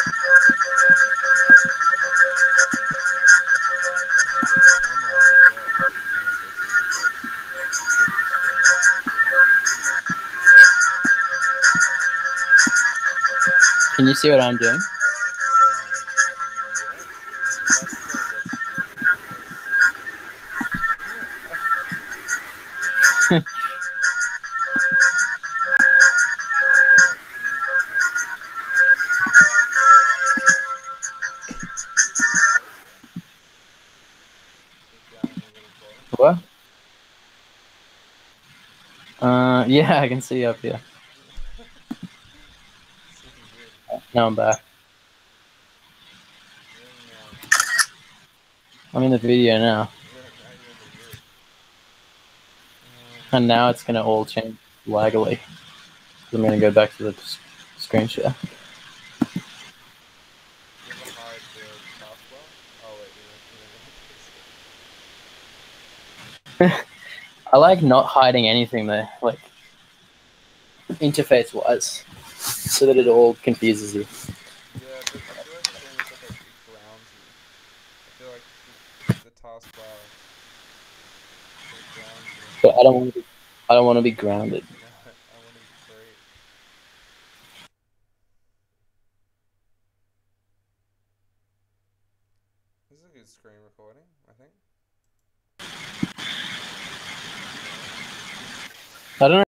should get the camera up as well, so you can also see like flip the screen. Can you see what I'm doing? Yes. It's hard to tell what's you and what's me. Oh, wait. Can you like can you see my face there? Like down in the little bottom? What? Yeah, I can see you up here. It's looking good. Now I'm back. You're in I'm in the video now. yeah, now you're in the vid. And now it's going to all change laggily. I'm going to go back to the screen share. Do you ever hide the taskbar? Oh wait, you don't know what this is. I like not hiding anything there, like interface-wise, so that it all confuses you. Yeah, but I feel like it's almost like it grounds you. I feel like the taskbar sort of grounds you in a But way. I don't want to be grounded. No, I want to be free. This is a good screen recording, I think. I don't know.